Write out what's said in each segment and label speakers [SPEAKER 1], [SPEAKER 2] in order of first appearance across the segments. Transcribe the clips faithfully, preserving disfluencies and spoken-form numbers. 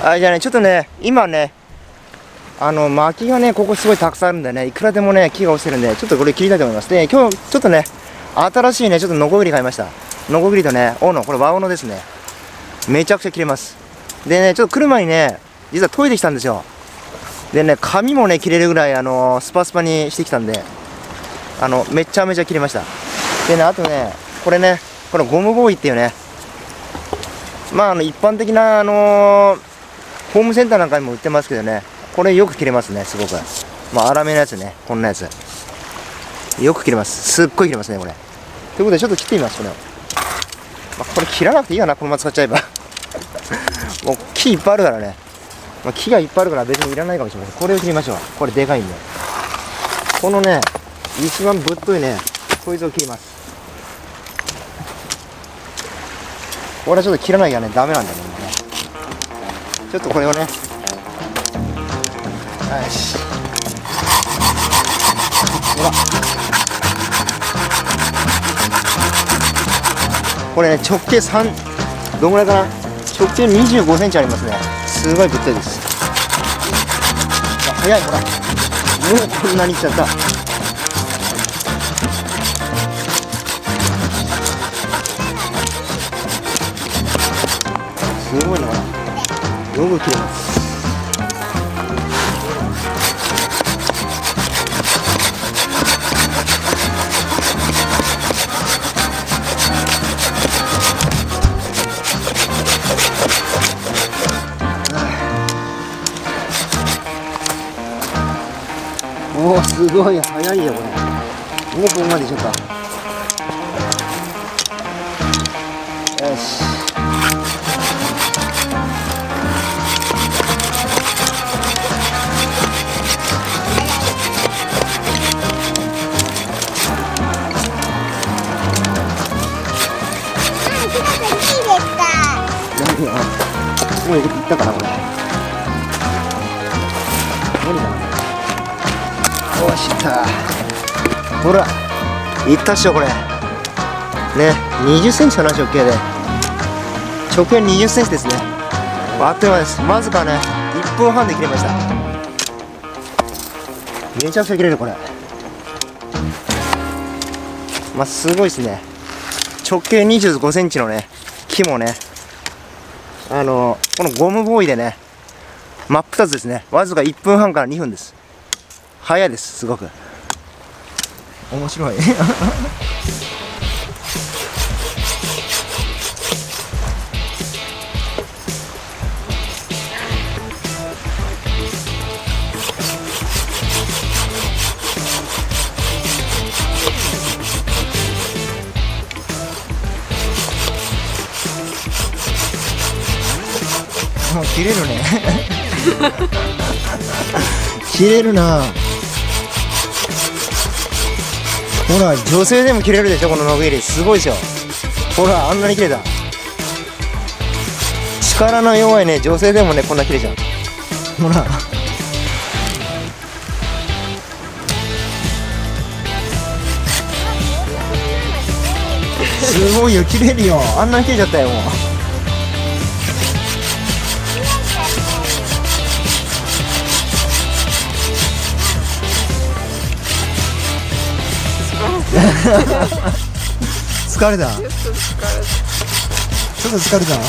[SPEAKER 1] あ、じゃあね、ちょっとね、今ね、あの、薪がね、ここすごいたくさんあるんでね、いくらでもね、木が落ちてるんで、ちょっとこれ切りたいと思います。で、今日、ちょっとね、新しいね、ちょっとノコギリ買いました。ノコギリとね、斧、これ和斧ですね。めちゃくちゃ切れます。でね、ちょっと来る前にね、実は研いできたんですよ。でね、紙もね、切れるぐらい、あのー、スパスパにしてきたんで、あの、めちゃめちゃ切れました。でね、あとね、これね、このゴムボーイっていうね、まあ、あの、一般的な、あのー、ホームセンターなんかにも売ってますけどね、これよく切れますね、すごく。まあ、粗めのやつね、こんなやつ。よく切れます。すっごい切れますね、これ。ということで、ちょっと切ってみます、これを。まあ、これ切らなくていいかな、このまま使っちゃえば。もう木いっぱいあるからね。まあ、木がいっぱいあるから別にいらないかもしれません。これを切りましょう。これでかいんで。このね、一番ぶっといね、こいつを切ります。これはちょっと切らなきゃね、ダメなんだね、今ね。ちょっとこれをね、よし。ほら。これね、直径さん、どんぐらいかな、直径にじゅうごセンチありますね。すごいぶっといです。あ、早い、ほら。もうこんなにいっちゃった。すごいな、ほら。よく切れます。おお、すごい早いよこれ。もうここまでいっちゃった。よし。何が？もういったかなこれ。無理だな。よし、いった。ほら、いったっしょ、これ。ね、にじゅっセンチかな、直径で。直径にじゅっセンチですね。あっという間です。わずかね、いっぷんはんで切れました。めちゃくちゃ切れる、これ。まあ、すごいですね。直径にじゅうごセンチのね、木もね、あの、このゴムボーイでね、真っ二つですね。わずかいっぷんはんからにふんです。早いです、すごく。面白い。もう切れるね。切れるな。ほら、女性でも切れるでしょ、このノコギリ。すごいですよ。ほら、あんなに切れた。力の弱いね、女性でもね、こんな切れちゃう。ほら。すごいよ、切れるよ。あんなに切れちゃったよ、もう。疲れた。ちょっと疲れた。ちょっと疲れた。うん。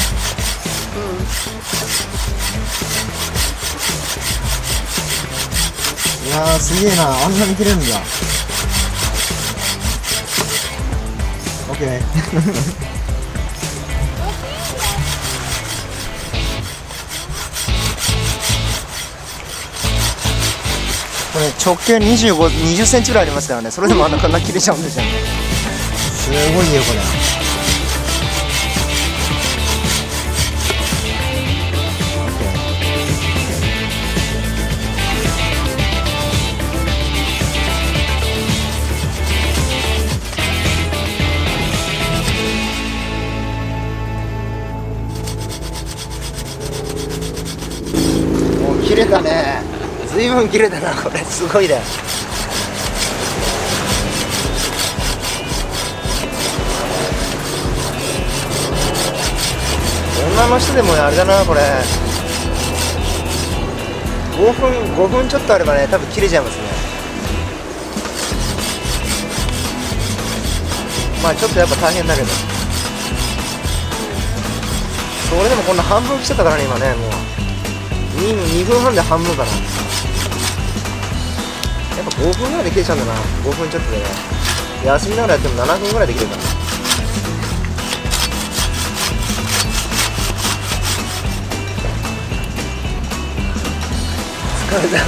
[SPEAKER 1] いやー、すげえな、あんなに切れるんだ。オッケー。これ直径にじゅうご、にじゅっセンチぐらいありますからね。それでもあんなこんな切れちゃうんですよね。すごいよこれ。もう切れたね。ずいぶん切れたな、これ。すごいね。女の人でもあれだな、これ。 ごふんごふんちょっとあればね多分切れちゃいますね。まあちょっとやっぱ大変だけど、それでもこんな半分来ちゃったからね今ね。もう 2, 2分半で半分かな。やっぱごふんぐらいで切れちゃうんだな。ごふんちょっとでね、休みながらやってもななふんぐらいできるから。疲れた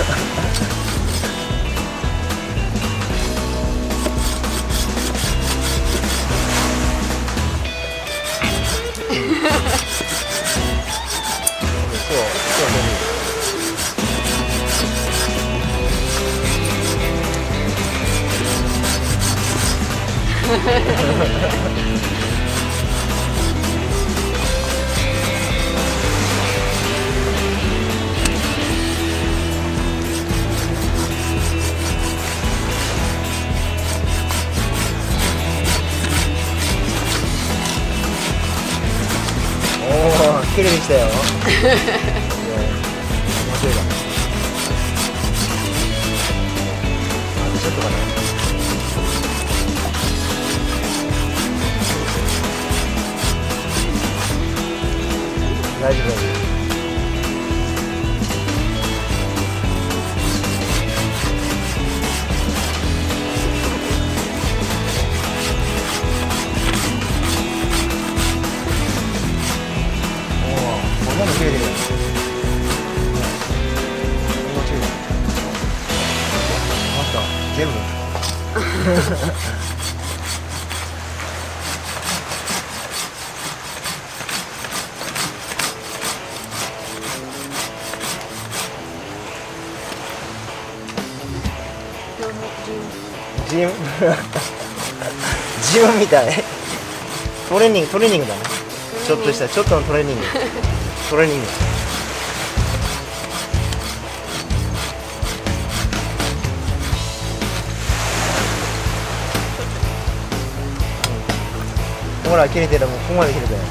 [SPEAKER 1] 綺麗にしたよ。面白いわ。あとちょっとかな。大丈夫大丈夫。こんなの切れてるよ。あった全部ジムジムみたい。トレーニングトレーニングだね。ちょっとしたちょっとのトレーニングトレーニング。ほら切れてる。もうここまで切れてる。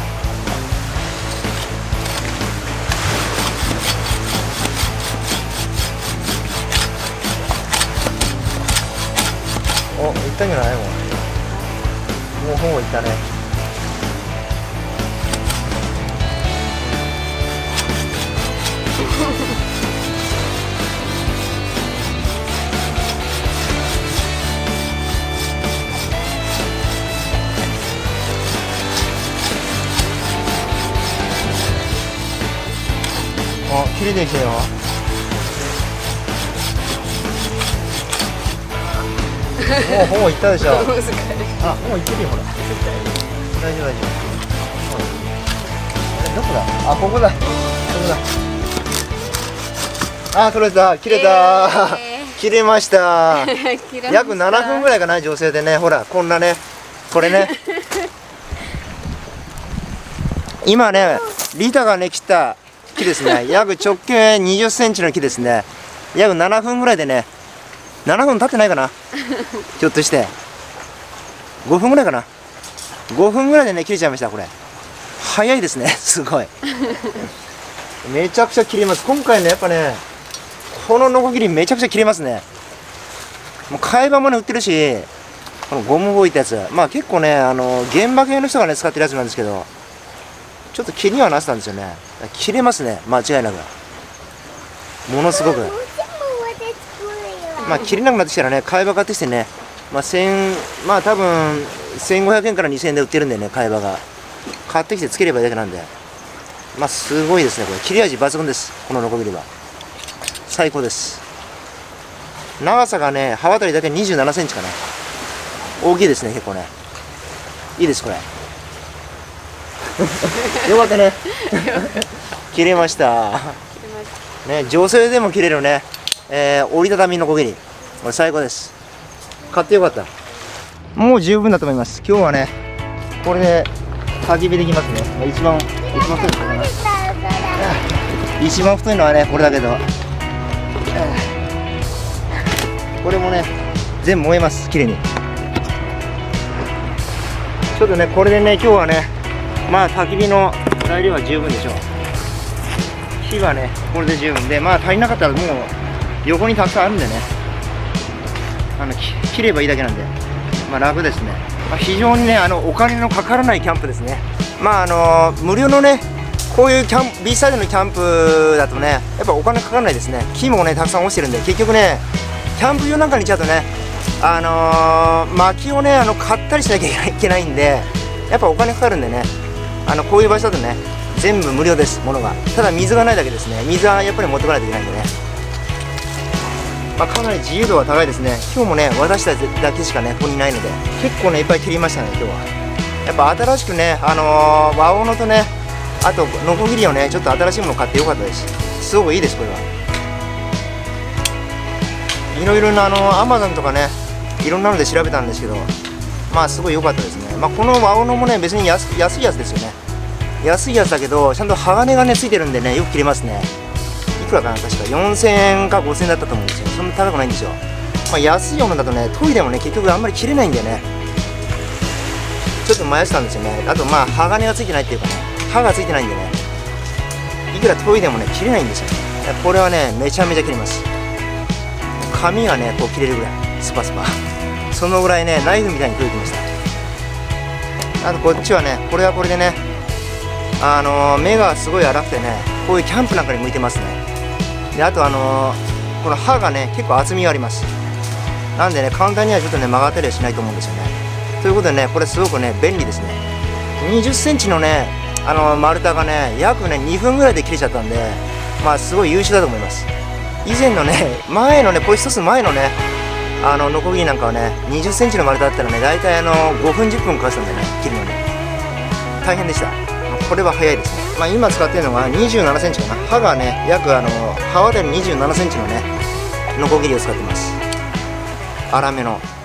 [SPEAKER 1] お、いったんじゃない？もうもうほぼいったね。あ、切れてきたよ。もうほぼいったでしょ。あ、もういってるよ、ほら。大丈夫大丈夫。あれどこだ？あ、ここだ。ここだ。あ、取れた。切れた。えー、切れました。約ななふんぐらいかな、女性でね。ほら、こんなね。これね。今ね、リタがね、切った木ですね。約直径にじゅっセンチの木ですね。約ななふんぐらいでね。ななふん経ってないかな。ひょっとして。ごふんぐらいかな。ごふんぐらいでね、切れちゃいました、これ。早いですね、すごい。めちゃくちゃ切れます。今回ね、やっぱね、このノコギリめちゃくちゃ切れますね。もう替え刃もね売ってるし、このゴムボイってやつ、まあ結構ね、あの現場系の人がね使ってるやつなんですけど、ちょっと気にはなってたんですよね。切れますね、間違いなく。ものすごく。まあ切れなくなってきたらね、替え刃買ってきてね、まあ千、まあ多分せんごひゃくえんからにせんえんで売ってるんでね、替え刃が。買ってきてつければいいだけなんで、まあすごいですね、これ。切れ味抜群です、このノコギリは。最高です。長さがね、刃渡りだけにじゅうななセンチかな。大きいですね、結構ね。いいです、これ。よかったね。切れました。ね、女性でも切れるね、えー、折りたたみノコギリ。これ最高です。買ってよかった。もう十分だと思います。今日はね、これで焚き火できますね。一番、一番太いのかな。一番太いのはね、これだけど。これもね、全部燃えます、きれいに。ちょっとね、これでね、今日はね、まあ焚き火の材料は十分でしょう。 火はねこれで十分で、まあ足りなかったらもう横にたくさんあるんでね、あのき切ればいいだけなんで、まあ楽ですね。まあ、非常にねあのお金のかからないキャンプですね。まああの無料のねこういうキャンプ、ビーチサイドのキャンプだとねやっぱお金かからないですね。木もねたくさん落ちてるんで、結局ねキャンプ場なんかに行っちゃうとねあのー、薪をねあの買ったりしなきゃいけないんで、やっぱお金かかるんでね、あのこういう場所だとね全部無料です、ものが。ただ水がないだけですね。水はやっぱり持ってこないといけないんでね、まあ、かなり自由度は高いですね。今日もね私たちだけしかねここにいないので、結構ねいっぱい切りましたね今日は。やっぱ新しくねあのー、和斧とねあとノコギリをねちょっと新しいものを買ってよかったです。すごくいいですこれは。いろいろなあのアマゾンとかねいろんなので調べたんですけど、まあすごい良かったですね。まあ、この和斧もね別に 安, 安いやつですよね。安いやつだけどちゃんと鋼がねついてるんでねよく切れますね。いくらかな、確かよんせんえんかごせんえんだったと思うんですよ。そんな高くないんですよ。まあ、安いものだとね研いでもね結局あんまり切れないんでねちょっと迷ってたんですよね。あとまあ鋼がついてないっていうかね刃がついてないんでねいくら研いでもね切れないんですよ。これはねめちゃめちゃ切れます。紙がねこう切れるぐらいスパスパそのぐらいねナイフみたいに研いできました。あとこっちはねこれはこれでねあのー、目がすごい粗くてねこういうキャンプなんかに向いてますね。であとあのー、この刃がね結構厚みがあります。なんでね簡単にはちょっとね曲がったりはしないと思うんですよね。ということでねこれすごくね便利ですね。にじゅっセンチのねあのー、丸太がね約ねにふんぐらいで切れちゃったんで、まあすごい優秀だと思います。以前のね前のねこれ一つ前のねあのノコギリなんかはねにじゅっセンチの丸太だったらね大体あのごふんじゅっぷんかかってたんでね切るのに大変でした。これは早いですね。まあ今使ってるのがにじゅうななセンチかな。刃がね約あの刃渡りにじゅうななセンチのねノコギリを使ってます。粗めの